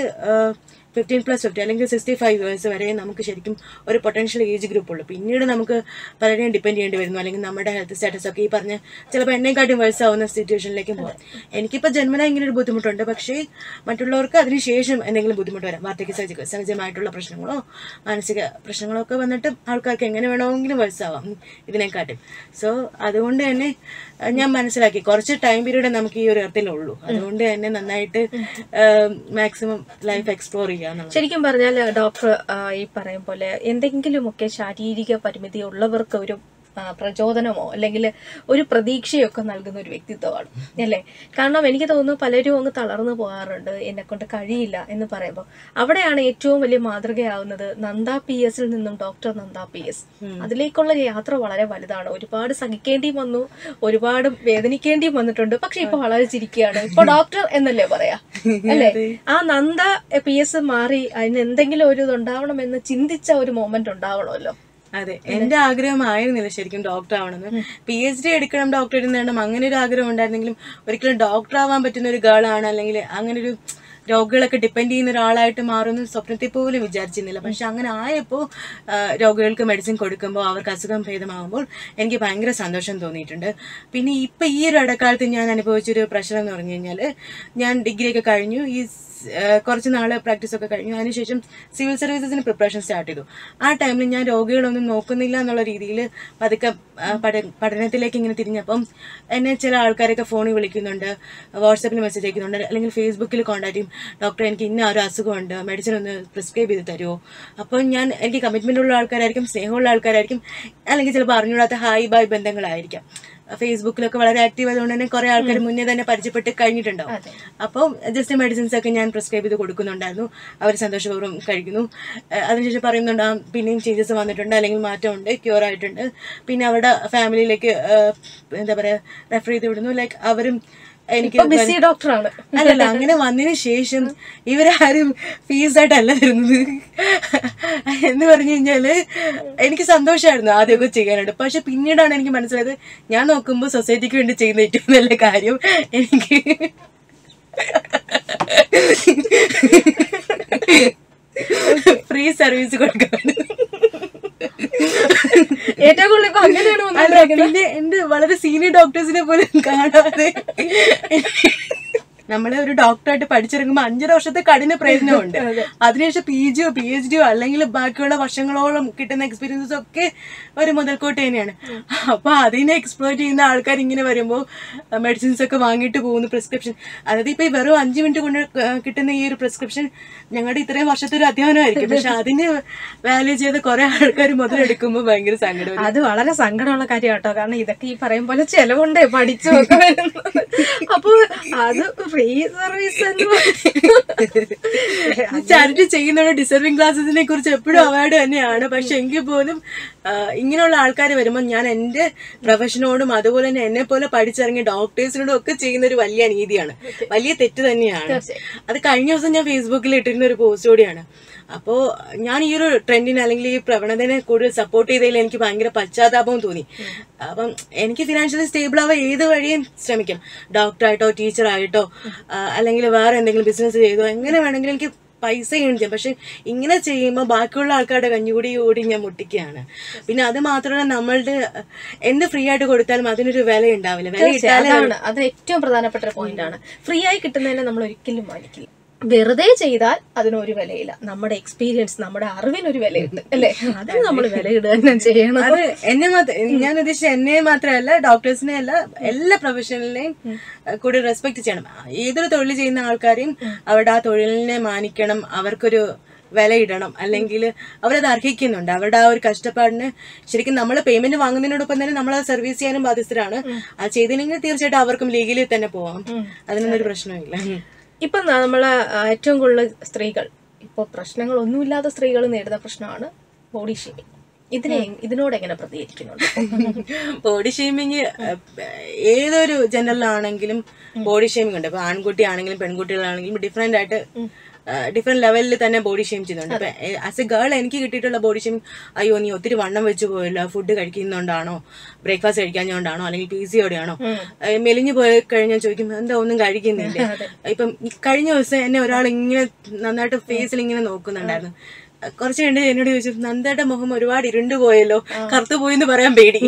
15+50 അല്ലെങ്കിൽ 65 years വരെ നമുക്ക് ശരിക്കും ഒരു പൊട്ടൻഷ്യൽ ഏജ് ഗ്രൂപ്പ് ഉള്ളൂ. പിന്നീട് നമുക്ക് പലരെയും ഡിപ്പെൻഡ് ചെയ്യേണ്ടി വരുന്നു, അല്ലെങ്കിൽ നമ്മുടെ ഹെൽത്ത് സ്റ്റാറ്റസ് ഒക്കെ ഈ പറഞ്ഞ ചിലപ്പോൾ എന്നെക്കാട്ടും വയസ്സാവുന്ന സിറ്റുവേഷനിലേക്കും പോകാം. എനിക്കിപ്പോൾ ജന്മന ഇങ്ങനെ ഒരു ബുദ്ധിമുട്ടുണ്ട്, പക്ഷേ മറ്റുള്ളവർക്ക് അതിനുശേഷം എന്തെങ്കിലും ബുദ്ധിമുട്ട് വരാം. വാർദ്ധക്യ സഹജമായിട്ടുള്ള പ്രശ്നങ്ങളോ മാനസിക പ്രശ്നങ്ങളോ ഒക്കെ വന്നിട്ട് ആൾക്കാർക്ക് എങ്ങനെ വേണമെങ്കിലും വയസ്സാവാം ഇതിനെക്കാട്ടും. സോ അതുകൊണ്ട് തന്നെ ഞാൻ മനസ്സിലാക്കി കുറച്ച് ടൈം പീരീഡ് നമുക്ക് ഈ ഒരു എർത്തിലുള്ളൂ. അതുകൊണ്ട് തന്നെ നന്നായിട്ട് മാക്സിമം ലൈഫ് എക്സ്പ്ലോർ ചെയ്യുക. ശരിക്കും പറഞ്ഞാൽ ഡോക്ടർ ഈ പറയും പോലെ എന്തെങ്കിലുമൊക്കെ ശാരീരിക പരിമിതി ഉള്ളവർക്ക് ഒരു പ്രചോദനമോ അല്ലെങ്കിൽ ഒരു പ്രതീക്ഷയൊക്കെ നൽകുന്ന ഒരു വ്യക്തിത്വമാണ് അല്ലേ. കാരണം എനിക്ക് തോന്നുന്നു പലരും അങ്ങ് തളർന്നു പോകാറുണ്ട്, എന്നെ കൊണ്ട് കഴിയില്ല എന്ന് പറയുമ്പോൾ. അവിടെയാണ് ഏറ്റവും വലിയ മാതൃകയാവുന്നത് നന്ദ PS നിന്നും ഡോക്ടർ നന്ദ PS. അതിലേക്കുള്ള യാത്ര വളരെ വലുതാണ്. ഒരുപാട് സഹിക്കേണ്ടിയും വന്നു, ഒരുപാട് വേദനിക്കേണ്ടിയും വന്നിട്ടുണ്ട്. പക്ഷെ ഇപ്പൊ വളരെ ചിരിക്കുകയാണ്. ഇപ്പൊ ഡോക്ടർ എന്നല്ലേ പറയാ അല്ലേ. ആ നന്ദ PS മാറി അതിന് എന്തെങ്കിലും ഒരു ഇതുണ്ടാവണമെന്ന് ചിന്തിച്ച ഒരു മൊമെന്റ് ഉണ്ടാവണമല്ലോ. അതെ, എന്റെ ആഗ്രഹമായിരുന്നില്ല ശരിക്കും ഡോക്ടർ ആവണമെന്ന്. PhD എടുക്കണം, ഡോക്ടറേറ്റ് നേടണം, അങ്ങനെ ഒരു ആഗ്രഹം ഉണ്ടായിരുന്നെങ്കിലും ഒരിക്കലും ഡോക്ടർ ആവാൻ പറ്റുന്ന ഒരു ഗേളാണ് അല്ലെങ്കിൽ അങ്ങനെ ഒരു രോഗികളൊക്കെ ഡിപ്പെൻഡ് ചെയ്യുന്ന ഒരാളായിട്ട് മാറുമെന്ന് സ്വപ്നത്തിൽ പോലും വിചാരിച്ചിരുന്നില്ല. പക്ഷെ അങ്ങനെ ആയപ്പോൾ രോഗികൾക്ക് മെഡിസിൻ കൊടുക്കുമ്പോൾ അവർക്ക് അസുഖം ഭേദമാകുമ്പോൾ എനിക്ക് ഭയങ്കര സന്തോഷം തോന്നിയിട്ടുണ്ട്. പിന്നെ ഇപ്പം ഈ ഒരു ഇടക്കാലത്ത് ഞാൻ അനുഭവിച്ചൊരു പ്രശ്നം എന്ന് പറഞ്ഞു കഴിഞ്ഞാൽ, ഞാൻ ഡിഗ്രിയൊക്കെ കഴിഞ്ഞു, ഈ കുറച്ച് നാൾ പ്രാക്ടീസൊക്കെ കഴിഞ്ഞു, അതിനുശേഷം സിവിൽ സർവീസസിന് പ്രിപ്പറേഷൻ സ്റ്റാർട്ട് ചെയ്തു. ആ ടൈമിൽ ഞാൻ രോഗികളൊന്നും നോക്കുന്നില്ല എന്നുള്ള രീതിയിൽ പതുക്കെ പഠനത്തിലേക്ക് ഇങ്ങനെ തിരിഞ്ഞപ്പം എന്നെ ചില ആൾക്കാരൊക്കെ ഫോണിൽ വിളിക്കുന്നുണ്ട്, വാട്സാപ്പിൽ മെസ്സേജ് അയക്കുന്നുണ്ട്, അല്ലെങ്കിൽ ഫേസ്ബുക്കിൽ കോൺടാക്ട് ചെയ്യും, ഡോക്ടറെ എനിക്ക് ഇന്ന ഒരു അസുഖമുണ്ട്, മെഡിസിൻ ഒന്ന് പ്രിസ്ക്രൈബ് ചെയ്ത് തരുമോ. അപ്പോൾ എനിക്ക് കമ്മിറ്റ്മെൻ്റ് ഉള്ള ആൾക്കാരായിരിക്കും, സ്നേഹമുള്ള ആൾക്കാരായിരിക്കും, അല്ലെങ്കിൽ ചിലപ്പോൾ അറിഞ്ഞൂടാത്ത ഹായ് ബായ് ബന്ധങ്ങളായിരിക്കാം. ഫേസ്ബുക്കിലൊക്കെ വളരെ ആക്റ്റീവ് ആയതുകൊണ്ട് തന്നെ കുറെ ആൾക്കാർ മുന്നേ തന്നെ പരിചയപ്പെട്ട് കഴിഞ്ഞിട്ടുണ്ടാവും. അപ്പം ജസ്റ്റ് മെഡിസിൻസ് ഒക്കെ ഞാൻ പ്രിസ്ക്രൈബ് ചെയ്ത് കൊടുക്കുന്നുണ്ടായിരുന്നു. അവർ സന്തോഷപൂർവ്വം കഴിക്കുന്നു. അതിനുശേഷം പറയുന്നുണ്ട് പിന്നെയും ചേഞ്ചസ് വന്നിട്ടുണ്ട്, അല്ലെങ്കിൽ മാറ്റമുണ്ട്, ക്യൂർ ആയിട്ടുണ്ട്. പിന്നെ അവരുടെ ഫാമിലിയിലേക്ക് എന്താ പറയുക റെഫർ ചെയ്ത് വിടുന്നു. ലൈക്ക് അവരും എനിക്ക് ഡോക്ടറാണ് അല്ലല്ല, അങ്ങനെ വന്നതിന് ശേഷം ഇവരാരും ഫീസായിട്ടല്ല തരുന്നത് എന്ന് പറഞ്ഞു കഴിഞ്ഞാല് എനിക്ക് സന്തോഷമായിരുന്നു ആദ്യമൊക്കെ ചെയ്യാനായിട്ട്. പക്ഷെ പിന്നീടാണ് എനിക്ക് മനസ്സിലായത് ഞാൻ നോക്കുമ്പോൾ സൊസൈറ്റിക്ക് വേണ്ടി ചെയ്യുന്ന ഏറ്റവും നല്ല കാര്യം എനിക്ക് ഫ്രീ സർവീസ് കൊടുക്കാണ്. ഏറ്റവും കൂടുതൽ ഇപ്പൊ അങ്ങനെയാണ്. എന്റെ വളരെ സീനിയർ ഡോക്ടേഴ്സിനെ പോലും കാണാതെ നമ്മളെ ഒരു ഡോക്ടറായിട്ട് പഠിച്ചിറങ്ങുമ്പോൾ 5.5 വർഷത്തെ കഠിന പ്രയത്നമുണ്ട്. അതിനുശേഷം PG യോ PhD യോ അല്ലെങ്കിൽ ബാക്കിയുള്ള വർഷങ്ങളോളം കിട്ടുന്ന എക്സ്പീരിയൻസസ് ഒക്കെ ഒരു മുതൽക്കോട്ട് തന്നെയാണ്. അപ്പൊ അതിനെ എക്സ്പ്ലോർ ചെയ്യുന്ന ആൾക്കാർ ഇങ്ങനെ വരുമ്പോൾ മെഡിസിൻസ് ഒക്കെ വാങ്ങിയിട്ട് പോകുന്നു. പ്രിസ്ക്രിപ്ഷൻ, അതായത് ഇപ്പൊ വെറും 5 മിനിറ്റ് കൊണ്ട് കിട്ടുന്ന ഈ ഒരു പ്രിസ്ക്രിപ്ഷൻ ഞങ്ങളുടെ ഇത്രയും വർഷത്തെ ഒരു അധ്വാനമായിരിക്കും. പക്ഷെ അതിന് വാല്യൂ ചെയ്ത് കുറെ ആൾക്കാർ മുതലെടുക്കുമ്പോൾ ഭയങ്കര സങ്കടം. അത് വളരെ സങ്കടമുള്ള കാര്യം കേട്ടോ. കാരണം ഇതൊക്കെ ഈ പറയും പോലെ ചെലവുണ്ടേ, പഠിച്ചു അപ്പൊ അത് ഫ്രീ സർവീസ് ചാരിറ്റി ചെയ്യുന്ന ഡിസർവിംഗ് ക്ലാസ്സസിനെ കുറിച്ച് എപ്പോഴും അവാർഡ് തന്നെയാണ്. പക്ഷെ എങ്കിൽ പോലും ഇങ്ങനെയുള്ള ആൾക്കാർ വരുമ്പോൾ ഞാൻ എന്റെ പ്രൊഫഷനോടും അതുപോലെ തന്നെ എന്നെ പോലെ പഠിച്ചിറങ്ങിയ ഡോക്ടേഴ്സിനോടും ഒക്കെ ചെയ്യുന്ന ഒരു വലിയ അനീതിയാണ്, വലിയ തെറ്റ് തന്നെയാണ്. അത് കഴിഞ്ഞ ദിവസം ഞാൻ ഫേസ്ബുക്കിൽ ഇട്ടിരുന്ന ഒരു പോസ്റ്റ് കൂടിയാണ്. അപ്പോൾ ഞാൻ ഈ ഒരു ട്രെൻഡിനെ അല്ലെങ്കിൽ ഈ പ്രവണതനെ കൂടുതൽ സപ്പോർട്ട് ചെയ്തതിൽ എനിക്ക് ഭയങ്കര പശ്ചാത്താപവും തോന്നി. അപ്പം എനിക്ക് ഫിനാൻഷ്യലി സ്റ്റേബിൾ ആവാൻ ഏത് വഴിയും ശ്രമിക്കാം, ഡോക്ടറായിട്ടോ ടീച്ചറായിട്ടോ അല്ലെങ്കിൽ വേറെ എന്തെങ്കിലും ബിസിനസ് ചെയ്തോ, എങ്ങനെ വേണമെങ്കിലും എനിക്ക് പൈസ ഏൺ ചെയ്യാം. പക്ഷെ ഇങ്ങനെ ചെയ്യുമ്പോൾ ബാക്കിയുള്ള ആൾക്കാരുടെ കഞ്ഞുകൂടി ഞാൻ മുട്ടിക്കുകയാണ്. പിന്നെ അത് മാത്രമല്ല, നമ്മളുടെ എന്ത് ഫ്രീ ആയിട്ട് കൊടുത്താലും അതിനൊരു വില ഉണ്ടാവില്ല. വില കിട്ടാൻ അത് ഏറ്റവും പ്രധാനപ്പെട്ട ഒരു പോയിന്റ് ആണ്. ഫ്രീ ആയി കിട്ടുന്നതിനെ നമ്മൾ ഒരിക്കലും മാനിക്കില്ല. വെറുതെ ചെയ്താൽ അതിനൊരു വിലയില്ല. നമ്മുടെ എക്സ്പീരിയൻസ്, നമ്മുടെ അറിവിനൊരു വിലയുണ്ട് അല്ലേ? അതിന് നമ്മൾ വിലയിടുക തന്നെ ചെയ്യണം. അത് എന്നെ ഞാൻ ഉദ്ദേശിച്ച എന്നെ മാത്രമല്ല, ഡോക്ടേഴ്സിനെ അല്ല, എല്ലാ പ്രൊഫഷണലിനെയും കൂടി റെസ്പെക്ട് ചെയ്യണം. ഏതൊരു തൊഴിൽ ചെയ്യുന്ന ആൾക്കാരെയും അവരുടെ ആ തൊഴിലിനെ മാനിക്കണം, അവർക്കൊരു വിലയിടണം. അല്ലെങ്കിൽ അവരത് അർഹിക്കുന്നുണ്ട്. അവരുടെ ആ ഒരു കഷ്ടപ്പാടിന് ശരിക്കും നമ്മൾ പേയ്മെന്റ് വാങ്ങുന്നതിനോടൊപ്പം തന്നെ നമ്മൾ അത് സർവീസ് ചെയ്യാനും ബാധ്യസ്ഥരാണ്. അത് ചെയ്തില്ലെങ്കിൽ തീർച്ചയായിട്ടും അവർക്കും ലീഗലി തന്നെ പോവാം. അതിനൊന്നും ഒരു പ്രശ്നമില്ല. ഇപ്പൊ നമ്മളെ ഏറ്റവും കൂടുതൽ സ്ത്രീകൾ, ഇപ്പൊ പ്രശ്നങ്ങളൊന്നുമില്ലാത്ത സ്ത്രീകൾ നേരിടുന്ന പ്രശ്നമാണ് ബോഡി ഷേമിങ്. ഇതിനോട് എങ്ങനെ പ്രതികരിക്കുന്നുണ്ട്? ബോഡി ഷേമിങ് ഏതൊരു ജനറലാണെങ്കിലും ബോഡി ഷേമിങ് ഉണ്ട്. ഇപ്പൊ ആൺകുട്ടി ആണെങ്കിലും പെൺകുട്ടികളാണെങ്കിലും ഡിഫറെന്റ് ലെവലിൽ തന്നെ ബോഡി ഷെയിം ചെയ്യുന്നുണ്ട്. ഇപ്പൊ ആസ് എ ഗേൾ എനിക്ക് കിട്ടിയിട്ടുള്ള ബോഡി ഷെയിം, അയ്യോ നീ ഒത്തിരി വണ്ണം വെച്ച് പോയല്ലോ, ഫുഡ് കഴിക്കുന്നോണ്ടാണോ, ബ്രേക്ക്ഫാസ്റ്റ് കഴിക്കാഞ്ഞോണ്ടാണോ, അല്ലെങ്കിൽ PCOD ആണോ, മെലിഞ്ഞു പോയി കഴിഞ്ഞാൽ ചോദിക്കും എന്താ ഒന്നും കഴിക്കുന്നില്ല. ഇപ്പം കഴിഞ്ഞ ദിവസം എന്നെ ഒരാൾ ഇങ്ങനെ നന്നായിട്ട് ഫേസിൽ ഇങ്ങനെ നോക്കുന്നുണ്ടായിരുന്നു. കുറച്ച് കണ്ട് എന്നോട് ചോദിച്ചു, നന്ദയുടെ മുഖം ഒരുപാട് ഇരുണ്ടുപോയല്ലോ, കറുത്തു പോയി എന്ന് പറയാൻ പേടി,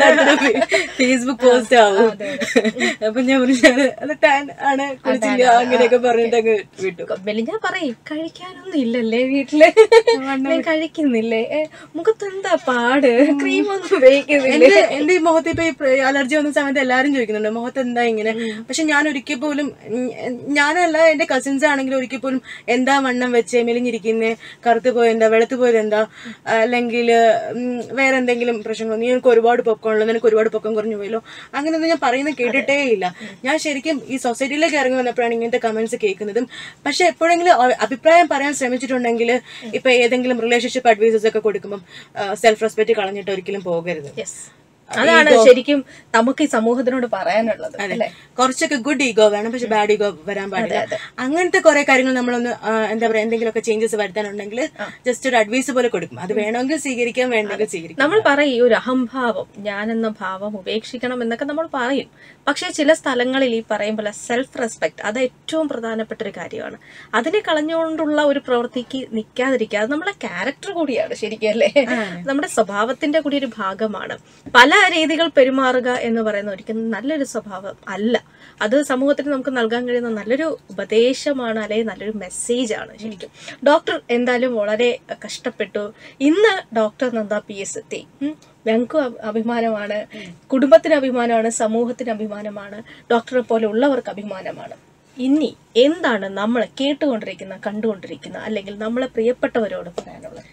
ഫേസ്ബുക്ക് പോസ്റ്റ് ആവും. അപ്പൊ ഞാൻ പറഞ്ഞു അത് ടാൻ ആണ്, കുളിച്ചില്ല, അങ്ങനെയൊക്കെ പറഞ്ഞിട്ടങ്ങ് വിട്ടു. ഞാൻ പറയും കഴിക്കാനൊന്നും ഇല്ലല്ലേ വീട്ടില്, കഴിക്കുന്നില്ലേ, മുഖത്ത് എന്താ പാട്, ക്രീമൊന്നും ഉപയോഗിക്കുന്നില്ലേ? എന്റെ ഈ മുഖത്ത് ഇപ്പൊ അലർജി വന്ന സമയത്ത് എല്ലാരും ചോദിക്കുന്നുണ്ട് മുഖത്ത് എന്താ ഇങ്ങനെ. പക്ഷെ ഞാൻ ഒരിക്കൽ പോലും, ഞാനല്ല എന്റെ കസിൻസ് ആണെങ്കിലും ഒരിക്കൽ പോലും എന്താ വണ്ണം വെച്ച് മെലിഞ്ഞിരിക്കുന്നേ, കറുത്ത് പോയെന്താ, വെളുത്തു പോയതെന്താ, അല്ലെങ്കിൽ വേറെ എന്തെങ്കിലും പ്രശ്നങ്ങളോ, നീ എനിക്ക് ഒരുപാട് പൊക്കമുള്ളൂ, നിനക്ക് ഒരുപാട് പൊക്കം കുറഞ്ഞു പോയല്ലോ, അങ്ങനെയൊന്നും ഞാൻ പറയുന്നത് കേട്ടിട്ടേ ഇല്ല. ഞാൻ ശരിക്കും ഈ സൊസൈറ്റിയിലേക്ക് ഇറങ്ങി വന്നപ്പോഴാണ് ഇങ്ങനത്തെ കമന്റ്സ് കേൾക്കുന്നതും. പക്ഷെ എപ്പോഴെങ്കിലും അഭിപ്രായം പറയാൻ ശ്രമിച്ചിട്ടുണ്ടെങ്കിൽ, ഇപ്പൊ ഏതെങ്കിലും റിലേഷൻഷിപ്പ് അഡ്വൈസസ് ഒക്കെ കൊടുക്കുമ്പോൾ സെൽഫ് റെസ്പെക്ട് കളഞ്ഞിട്ട് ഒരിക്കലും പോകരുത്. അതാണ് ശരിക്കും നമുക്ക് ഈ സമൂഹത്തിനോട് പറയാനുള്ളത്. കുറച്ചൊക്കെ ഗുഡ് ഈഗോ വേണം, പക്ഷെ ബാഡ് ഈഗോ വരാൻ പാടില്ല. അങ്ങനത്തെ കുറെ കാര്യങ്ങൾ നമ്മളൊന്ന് എന്താ പറയാ, എന്തെങ്കിലുമൊക്കെ ചേഞ്ചസ് വരുത്താനുണ്ടെങ്കിൽ ജസ്റ്റ് ഒരു അഡ്വൈസ് പോലെ കൊടുക്കും. അത് വേണമെങ്കിൽ സ്വീകരിക്കാം, വേണമെങ്കിൽ സ്വീകരിക്കാം. നമ്മൾ പറയും ഒരു അഹംഭാവം, ഞാനെന്ന ഭാവം ഉപേക്ഷിക്കണം എന്നൊക്കെ നമ്മൾ പറയും. പക്ഷെ ചില സ്ഥലങ്ങളിൽ ഈ പറയും പോലെ സെൽഫ് റെസ്പെക്ട്, അത് ഏറ്റവും പ്രധാനപ്പെട്ട ഒരു കാര്യമാണ്. അതിനെ കളഞ്ഞുകൊണ്ടുള്ള ഒരു പ്രവൃത്തിക്ക് നിൽക്കാതിരിക്കുക, അത് നമ്മളെ ക്യാരക്ടർ കൂടിയാണ് ശരിക്കും അല്ലേ, നമ്മുടെ സ്വഭാവത്തിന്റെ കൂടി ഒരു ഭാഗമാണ്. പല രീതികൾ പെരുമാറുക എന്ന് പറയുന്ന ഒരിക്കലും നല്ലൊരു സ്വഭാവം അല്ല. അത് സമൂഹത്തിന് നമുക്ക് നൽകാൻ കഴിയുന്ന നല്ലൊരു ഉപദേശമാണ്, അല്ലെങ്കിൽ നല്ലൊരു മെസ്സേജ് ആണ് ശരിക്കും. ഡോക്ടർ എന്തായാലും വളരെ കഷ്ടപ്പെട്ടു. ഇന്ന് ഡോക്ടർ നന്ദ PS എത്തി. ഞങ്ങൾക്കും അഭിമാനമാണ്, കുടുംബത്തിന് അഭിമാനമാണ്, സമൂഹത്തിന് അഭിമാനമാണ്, ഡോക്ടറെ പോലെ ഉള്ളവർക്ക് അഭിമാനമാണ്. ഇനി എന്താണ് നമ്മൾ കേട്ടുകൊണ്ടിരിക്കുന്ന, കണ്ടുകൊണ്ടിരിക്കുന്ന, അല്ലെങ്കിൽ നമ്മളെ പ്രിയപ്പെട്ടവരോട് പറയാനുള്ളത്?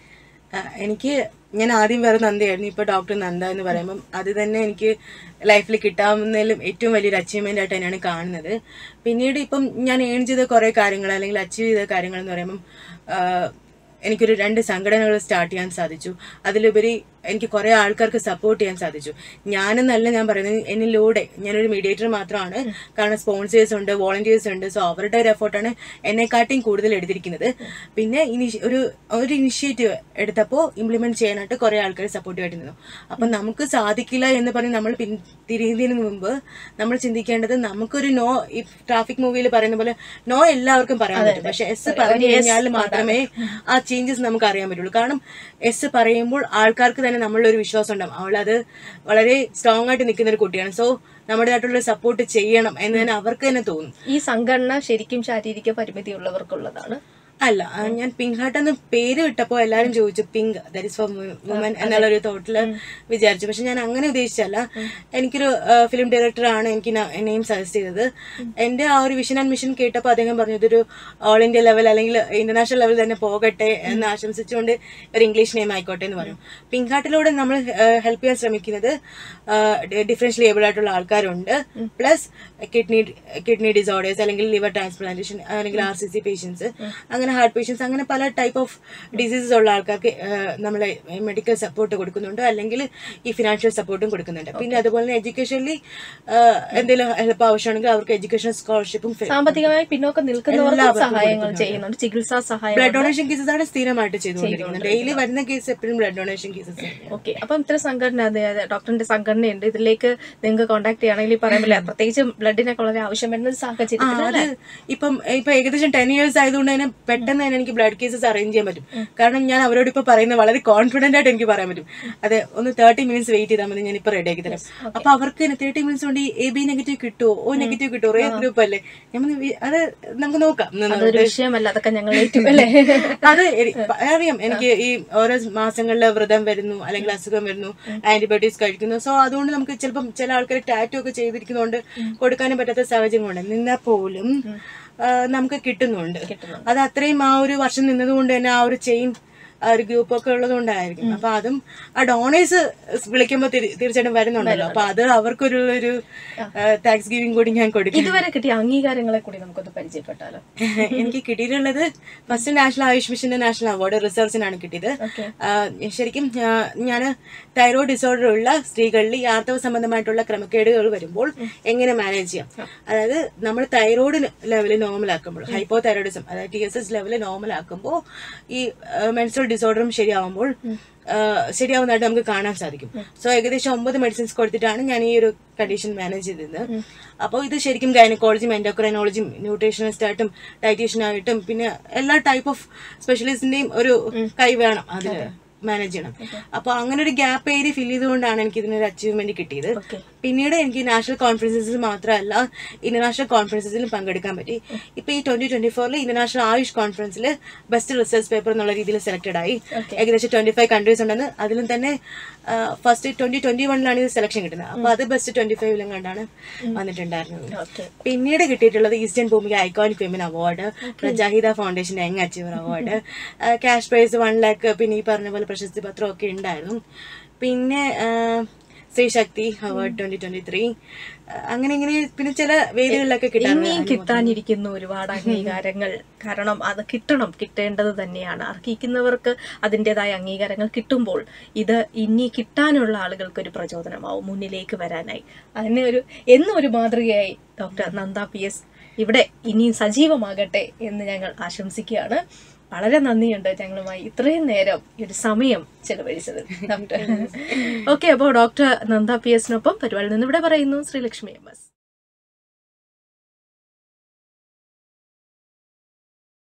ഞാൻ ആദ്യം വേറെ നന്ദയായിരുന്നു. ഇപ്പൊ ഡോക്ടർ നന്ദ എന്ന് പറയുമ്പോൾ അത് തന്നെ എനിക്ക് ലൈഫിൽ കിട്ടാവുന്നതിലും ഏറ്റവും വലിയൊരു അച്ചീവ്മെന്റ് ആയിട്ട് തന്നെയാണ് കാണുന്നത്. പിന്നീട് ഇപ്പം ഞാൻ ഏൺ ചെയ്ത കുറെ കാര്യങ്ങൾ, അല്ലെങ്കിൽ അച്ചീവ് ചെയ്ത കാര്യങ്ങൾ എന്ന് പറയുമ്പം എനിക്കൊരു 2 സംഘടനകൾ സ്റ്റാർട്ട് ചെയ്യാൻ സാധിച്ചു. അതിലുപരി എനിക്ക് കുറെ ആൾക്കാർക്ക് സപ്പോർട്ട് ചെയ്യാൻ സാധിച്ചു. ഞാനെന്നല്ല ഞാൻ പറയുന്നത്, എന്നിലൂടെ ഞാനൊരു മീഡിയേറ്റർ മാത്രമാണ്. കാരണം സ്പോൺസേഴ്സ് ഉണ്ട്, വോളണ്ടിയേഴ്സ് ഉണ്ട്. സോ അവരുടെ ഒരു എഫേർട്ടാണ് എന്നെക്കാട്ടിയും കൂടുതൽ എടുത്തിരിക്കുന്നത്. പിന്നെ ഒരു ഇനിഷ്യേറ്റീവ് എടുത്തപ്പോൾ ഇംപ്ലിമെന്റ് ചെയ്യാനായിട്ട് കുറെ ആൾക്കാർ സപ്പോർട്ടീവായിട്ട് നിന്നു. അപ്പം നമുക്ക് സാധിക്കില്ല എന്ന് പറഞ്ഞ് നമ്മൾ തിരിയുന്നതിന് മുമ്പ് നമ്മൾ ചിന്തിക്കേണ്ടത്, നമുക്കൊരു നോ, ഈ ട്രാഫിക് മൂവിയിൽ പറയുന്ന പോലെ നോ എല്ലാവർക്കും പറയാൻ പറ്റും. പക്ഷെ എസ് പറഞ്ഞു കഴിഞ്ഞാൽ മാത്രമേ ആ ചേഞ്ചസ് നമുക്ക് അറിയാൻ പറ്റുള്ളൂ. കാരണം എസ് പറയുമ്പോൾ ആൾക്കാർക്ക് തന്നെ നമ്മളൊരു വിശ്വാസം ഉണ്ടാവും, അവളത് വളരെ സ്ട്രോങ് ആയിട്ട് നിൽക്കുന്ന ഒരു കുട്ടിയാണ്. സോ നമ്മുടേതായിട്ടുള്ള സപ്പോർട്ട് ചെയ്യണം എന്ന് തന്നെ അവർക്ക് തന്നെ തോന്നും. ഈ സംഘടന ശരിക്കും ശാരീരിക പരിമിതി ഉള്ളവർക്കുള്ളതാണ് അല്ല. ഞാൻ പിങ്ക് ഹാർട്ട് എന്ന് പേര് വിട്ടപ്പോൾ എല്ലാരും ചോദിച്ചു pink that is for woman എന്നുള്ളൊരു തോട്ടില് വിചാരിച്ചു. പക്ഷെ ഞാൻ അങ്ങനെ ഉദ്ദേശിച്ചല്ല. എനിക്കൊരു ഫിലിം ഡയറക്ടറാണ് എനിക്ക് നെയിം സജസ്റ്റ് ചെയ്തത്. എന്റെ ആ ഒരു വിഷൻ ആൻഡ് മിഷൻ കേട്ടപ്പോൾ അദ്ദേഹം പറഞ്ഞു ഇതൊരു ഓൾ ഇന്ത്യ ലെവൽ അല്ലെങ്കിൽ ഇന്റർനാഷണൽ ലെവൽ തന്നെ പോകട്ടെ എന്ന് ആശംസിച്ചുകൊണ്ട് ഒരു ഇംഗ്ലീഷ് നെയിം ആയിക്കോട്ടെ എന്ന് പറഞ്ഞു. പിങ്ക് ഹാർട്ടിലൂടെ നമ്മൾ ഹെൽപ്പ് ചെയ്യാൻ ശ്രമിക്കുന്നത് ഡിഫറൻഷ്യലി ഏബിൾ ആയിട്ടുള്ള ആൾക്കാരുണ്ട്, പ്ലസ് കിഡ്നി ഡിസോർഡേഴ്സ് അല്ലെങ്കിൽ ലിവർ ട്രാൻസ്പ്ലാന്റേഷൻ അല്ലെങ്കിൽ RCC പേഷ്യൻസ്, അങ്ങനെ ഹാർട്ട് പേഷ്യൻസ്, അങ്ങനെ പല ടൈപ്പ് ഓഫ് ഡിസീസസ് ഉള്ള ആൾക്കാർക്ക് നമ്മൾ മെഡിക്കൽ സപ്പോർട്ട് കൊടുക്കുന്നുണ്ട്, അല്ലെങ്കിൽ ഈ ഫിനാൻഷ്യൽ സപ്പോർട്ടും കൊടുക്കുന്നുണ്ട്. പിന്നെ അതുപോലെ തന്നെ എഡ്യൂക്കേഷനിൽ എന്തെങ്കിലും ഹെൽപ്പ് ആവശ്യമാണെങ്കിൽ അവർക്ക് എഡ്യൂക്കേഷൻ സ്കോളർഷിപ്പും, സാമ്പത്തികമായി പിന്നോക്കം നിൽക്കുന്നവർക്ക് സഹായങ്ങൾ ചെയ്യുന്നുണ്ട്, ചികിത്സാ സഹായം. ബ്ലഡ് ഡൊണേഷൻ കേസസ് ആണ് സ്ഥിരമായിട്ട് ചെയ്തുകൊണ്ടിരിക്കുന്നത്. ഡെയിലി വരുന്ന കേസ് എപ്പോഴും ബ്ലഡ് ഡൊണേഷൻ കേസസ്. ഓക്കെ, അപ്പം ഇത്ര സംഘടന, ഡോക്ടറിന്റെ സംഘടനയുണ്ട്, ഇതിലേക്ക് നിങ്ങൾക്ക് കോൺടാക്ട് ചെയ്യണമെങ്കിൽ പറയാൻ പറ്റില്ല, പ്രത്യേകിച്ച് ബ്ലഡിനൊക്കെ വളരെ ആവശ്യം വരുന്ന സാഹചര്യത്തിൽ. ഇപ്പൊ ഏകദേശം 10 years ആയതുകൊണ്ട് തന്നെ പെട്ടെന്ന് തന്നെ എനിക്ക് ബ്ലഡ് കേസസ് അറേഞ്ച് ചെയ്യാൻ പറ്റും. കാരണം ഞാൻ അവരോട് ഇപ്പൊ പറയുന്നത് വളരെ കോൺഫിഡന്റ് ആയിട്ട് എനിക്ക് പറയാൻ പറ്റും. അതെ, ഒന്ന് 30 മിനിറ്റ്സ് വെയിറ്റ് ചെയ്താൽ മതി, ഞാൻ ഇപ്പൊ റെഡി ആക്കി തരാം. അപ്പൊ അവർക്ക് 30 മിനിറ്റ്സ് കൊണ്ട് AB നെഗറ്റീവ് കിട്ടുമോ, O നെഗറ്റീവ് കിട്ടുമോ, റേ ഗ്രൂപ്പ് അല്ലേ, അത് നമുക്ക് നോക്കാം. അത് അറിയാം, എനിക്ക് ഈ ഓരോ മാസങ്ങളില് വ്രതം വരുന്നു അല്ലെങ്കിൽ അസുഖം വരുന്നു, ആന്റിബയോട്ടിക്സ് കഴിക്കുന്നു. സോ അതുകൊണ്ട് നമുക്ക് ചിലപ്പം ചില ആൾക്കാർ ടാറ്റു ഒക്കെ ചെയ്തിരിക്കുന്നതുകൊണ്ട് കൊടുക്കാനും പറ്റാത്ത സാഹചര്യങ്ങളുണ്ട്. നിന്നാൽ പോലും നമുക്ക് കിട്ടുന്നുണ്ട്. അത് അത്രയും ആ ഒരു വർഷം നിന്നതുകൊണ്ട് തന്നെ ആ ഒരു ചെയിൻ ആ ഒരു ഗ്രൂപ്പ് ഒക്കെ ഉള്ളത് കൊണ്ടായിരിക്കും. അപ്പൊ അതും ആ ഡോണേഴ്സ് വിളിക്കുമ്പോൾ തീർച്ചയായിട്ടും വരുന്നുണ്ടല്ലോ. അപ്പൊ അത് അവർക്കൊരു താങ്ക്സ് ഗിവിംഗ് കൂടി ഞാൻ കൊടുക്കും. ഇതുവരെ കിട്ടിയ അംഗീകാരങ്ങളെ കൂടി നമുക്കൊന്ന് പരിചയപ്പെട്ടാലോ? എനിക്ക് കിട്ടിയിട്ടുള്ളത് ഫസ്റ്റ് നാഷണൽ ആയുഷ് മിഷന്റെ നാഷണൽ അവാർഡ് റിസർച്ചിനാണ് കിട്ടിയത്. ശരിക്കും ഞാൻ തൈറോയ്ഡ് ഡിസോർഡർ ഉള്ള സ്ത്രീകളിൽ ഈ ആർത്തവ സംബന്ധമായിട്ടുള്ള ക്രമക്കേടുകൾ വരുമ്പോൾ എങ്ങനെ മാനേജ് ചെയ്യാം, അതായത് നമ്മൾ തൈറോയ്ഡ് ലെവല് നോർമൽ ആക്കുമ്പോൾ, ഹൈപ്പോ തൈറോയിഡിസം അതായത് TSH ലെവല് നോർമൽ ആക്കുമ്പോൾ ഈ മെൻസ്ട്രൽ ഡിസോർഡറും ശരിയാവുന്നതായിട്ട് നമുക്ക് കാണാൻ സാധിക്കും. സോ ഏകദേശം 9 മെഡിസിൻസ് കൊടുത്തിട്ടാണ് ഞാൻ ഈ ഒരു കണ്ടീഷൻ മാനേജ് ചെയ്തത്. അപ്പോൾ ഇത് ശരിക്കും ഗൈനക്കോളജിയും എൻഡോക്രൈനോളജിയും ന്യൂട്രീഷനിസ്റ്റ് ആയിട്ടും ഡയറ്റീഷ്യനായിട്ടും പിന്നെ എല്ലാ ടൈപ്പ് ഓഫ് സ്പെഷ്യലിസ്റ്റിന്റെയും ഒരു കൈ വേണം അതിൽ മാനേജ് ചെയ്യണം. അപ്പൊ അങ്ങനെ ഒരു ഗ്യാപ്പ് ഏരിയ ഫിൽ ചെയ്തുകൊണ്ടാണ് എനിക്ക് ഇതിനൊരു അച്ചീവ്മെന്റ് കിട്ടിയത്. പിന്നീട് എനിക്ക് നാഷണൽ കോൺഫറൻസസിൽ മാത്രമല്ല ഇന്റർനാഷണൽ കോൺഫറൻസസിലും പങ്കെടുക്കാൻ പറ്റി. ഇപ്പൊ ഈ 2024 ഇന്റർനാഷണൽ ആയുഷ് കോൺഫറൻസിൽ ബെസ്റ്റ് റിസർച്ച് പേപ്പർ എന്നുള്ള രീതിയിൽ സെലക്ടഡ് ആയി. ഏകദേശം 25 കൺട്രീസ് ഉണ്ടെന്ന്. അതിലും തന്നെ ഫസ്റ്റ് 2021 ഇത് സെലക്ഷൻ കിട്ടുന്നത്. അപ്പൊ അത് ബെസ്റ്റ് 25 കണ്ടാണ് വന്നിട്ടുണ്ടായിരുന്നത്. പിന്നീട് കിട്ടിയിട്ടുള്ളത് eastern Bhoomika iconic women award, Prajahita foundation young achiever award, cash prize 1 lakh, പിന്നെ ഈ പറഞ്ഞ പോലെ പ്രശസ്തി പത്രം ഒക്കെ ഉണ്ടായിരുന്നു. പിന്നെ ശ്രീ ശക്തി അവാർഡ് 2023, അങ്ങനെ ഇങ്ങനെ പിന്നെ ചില വേദികളിലൊക്കെ കിട്ടാനിരിക്കുന്ന ഒരുപാട് അംഗീകാരങ്ങൾ. കാരണം അത് കിട്ടേണ്ടത് തന്നെയാണ്. അർഹിക്കുന്നവർക്ക് അതിൻ്റെതായ അംഗീകാരങ്ങൾ കിട്ടുമ്പോൾ ഇത് ഇനി കിട്ടാനുള്ള ആളുകൾക്ക് ഒരു പ്രചോദനമാവും മുന്നിലേക്ക് വരാനായി. അതിന് എന്നും ഒരു മാതൃകയായി ഡോക്ടർ നന്ദ PS ഇവിടെ ഇനിയും സജീവമാകട്ടെ എന്ന് ഞങ്ങൾ ആശംസിക്കുകയാണ്. വളരെ നന്ദിയുണ്ട് ഞങ്ങളുമായി ഇത്രയും നേരം ഈ ഒരു സമയം ചെലവഴിച്ചത് ഡോക്ടർ. ഓക്കെ, അപ്പോൾ ഡോക്ടർ നന്ദ PS പരിപാടിയിൽ നിന്ന് ഇവിടെ പറയുന്നു ശ്രീലക്ഷ്മി MS.